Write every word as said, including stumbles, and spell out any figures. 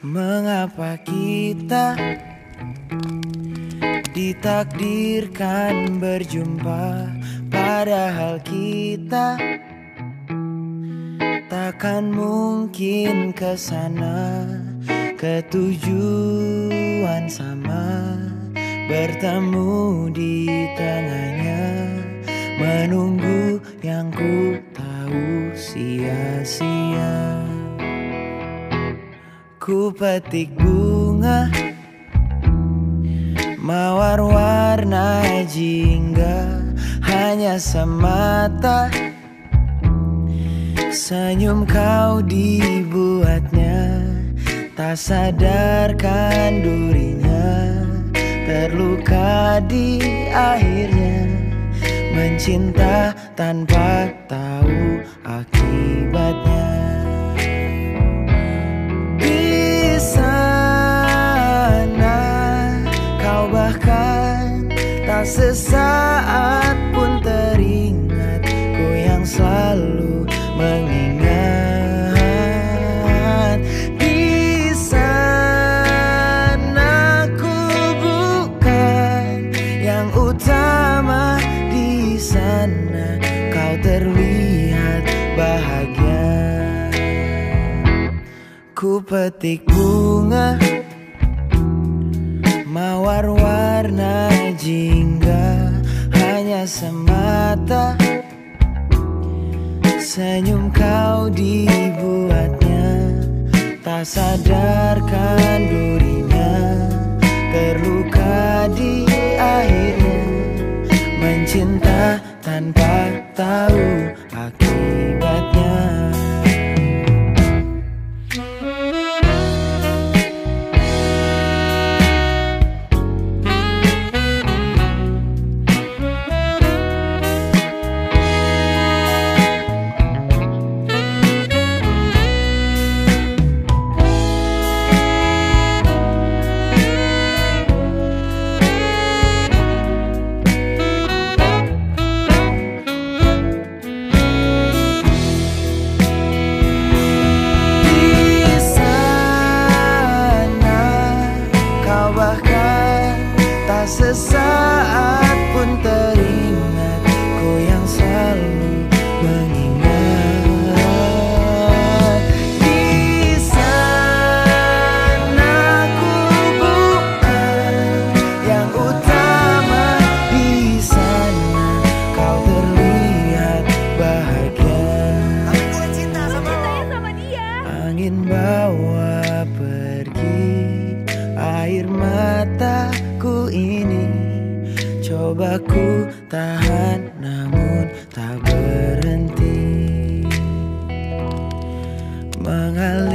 Mengapa kita ditakdirkan berjumpa, padahal kita takkan mungkin kesana. Ketujuan sama, bertemu di tengahnya, menunggu yang ku tahu sia-sia. Ku petik bunga mawar warna jingga, hanya semata senyum kau dibuatnya. Tak sadarkan durinya, terluka di akhirnya, mencinta tanpa tahu akibatnya. Di sana kau bahkan tak sesaat pun teringat, ku yang selalu mengingat. Di sana ku bukan yang utama, di sana kau terlihat bahagia. Ku petik bunga mawar warna jingga, hanya semata senyum kau dibuatnya. Tak sadarkan durinya, terluka di akhirnya, mencinta tanpa tahu akibatnya. Sesaat pun teringat, ku yang selalu mengingat. Di sana ku bukan yang utama, di sana kau terlihat bahagia. Tapi gue cinta sama lo. Sama dia. Angin bawa pergi air mataku ini, coba ku tahan namun tak berhenti mengalir.